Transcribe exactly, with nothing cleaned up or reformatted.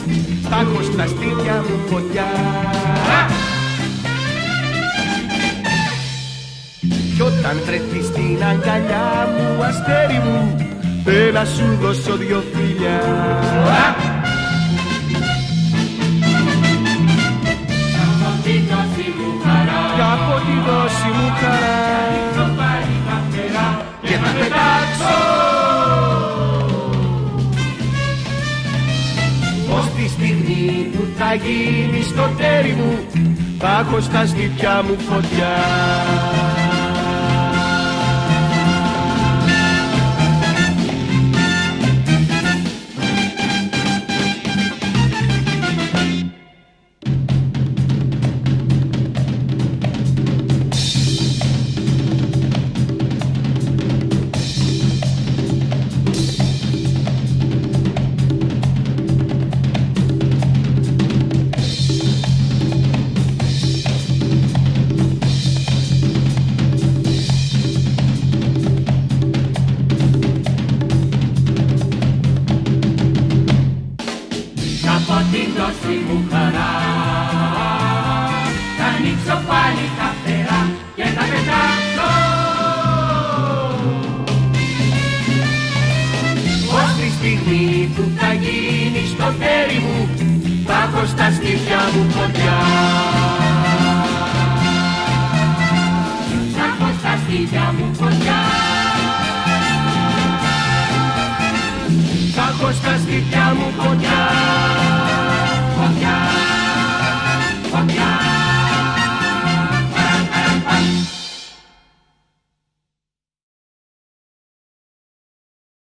θα έχω στα στήθια μου φωτιά. Κι όταν βρεθείς στην αγκαλιά μου, αστέρι μου, θε να σου δώσω δυο φιλιά. Κι από τη δόση μου χαρά και θα πετάξω πως τη στιγμή που θα γίνει στο τέρι μου, θα έχω στα στήθια μου φωτιά. Στα στήθια μου φωτιά.